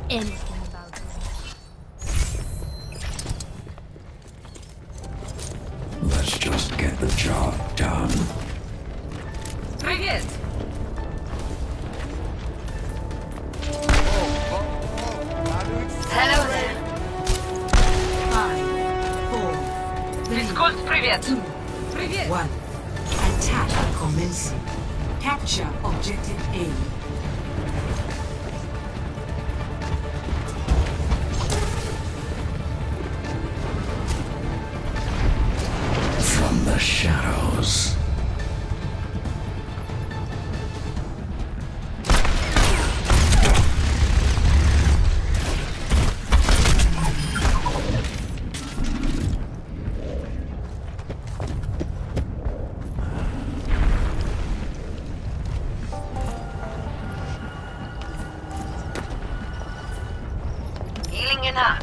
anything about them. Let's just get the job done. Привет! Hello there. 5, 4, 3, Физкульт, привет! 2, Привет! 1. Attack commencing. Capture objective A. From the shadows. Healing in hand.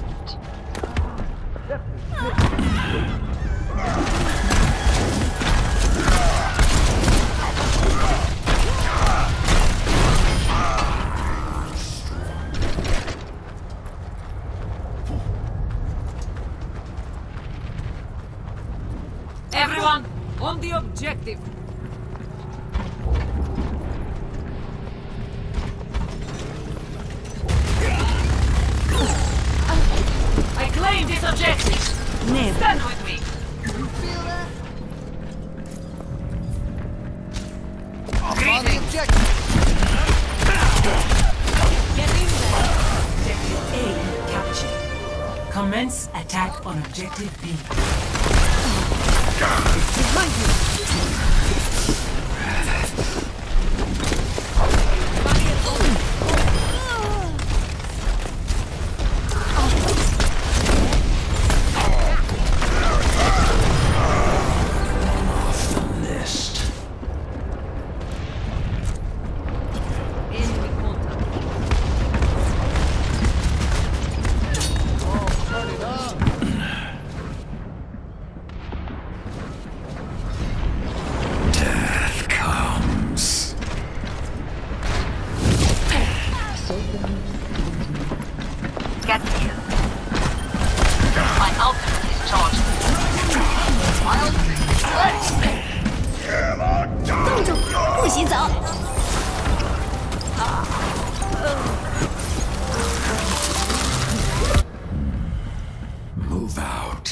Everyone, on the objective. I claim this objective. Never. Stand with me. Greetings. Get in there. Objective A captured. Commence attack on objective B. Behind you. Off the list. Enemy contact. Death comes. Get here. My ultimate is charged. My ultimate is ready. 动住，不许走！ Move out.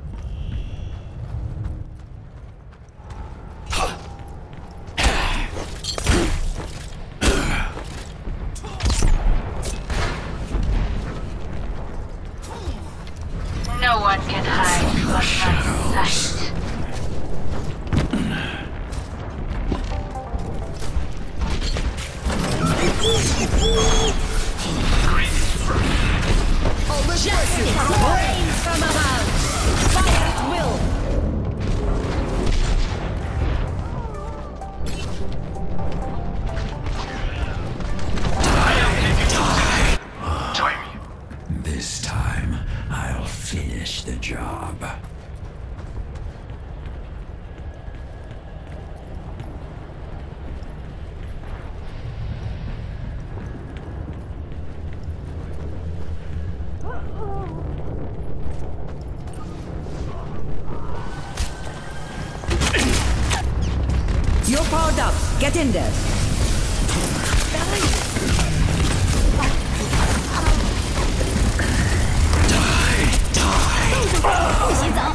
No one can hide from my sight. Rain from above! Fire at will! Die. This time, I'll finish the job. You're powered up. Get in there. Die. 不许走！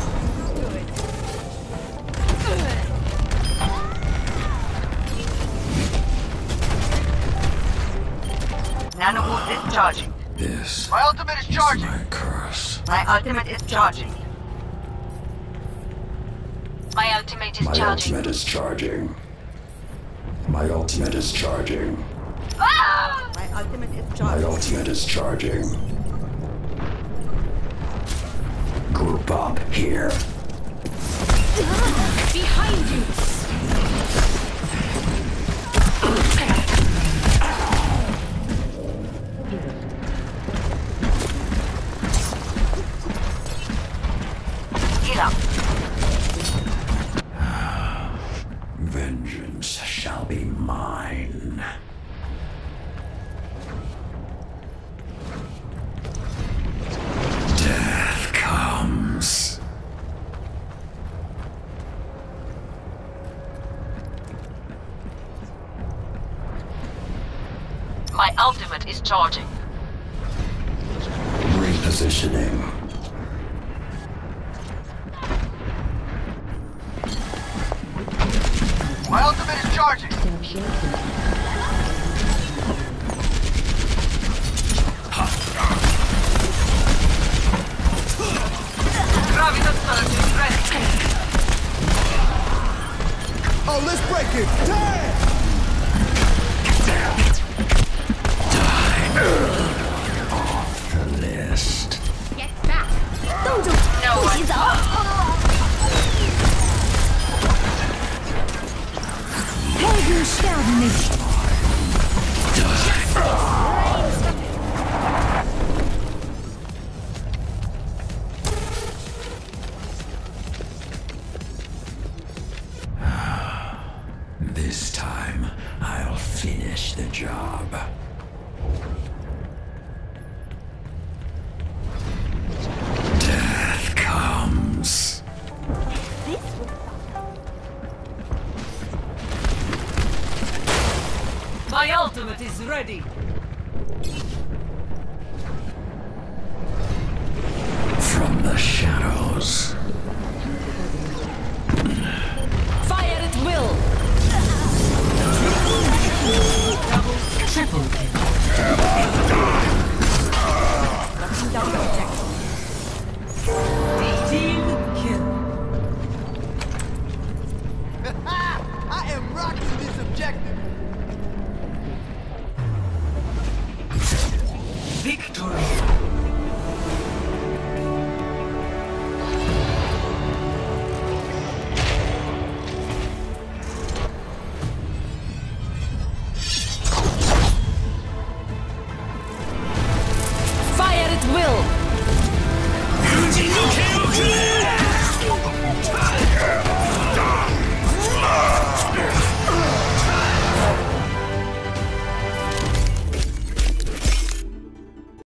Nano boost is charging. This My ultimate is is charging. my curse. My ultimate is charging. My ultimate is My charging. ultimate is charging. My ultimate is charging. Ah! My ultimate is My charging. ultimate is charging. Group up here. Behind you! Heal up. Vengeance shall be mine. is charging. Repositioning. My ultimate is charging. Gravitas surge is ready. Oh, let's break it. Damn! Off the list. Get back！ 冻住！不许走！Helden sterben nicht. This time, I'll finish the job. Death comes. My ultimate is ready. From the shadows. Fire at will. Triple kill. Team kill. I am rocking this objective. Victory. Fire at will. Using the kill clear!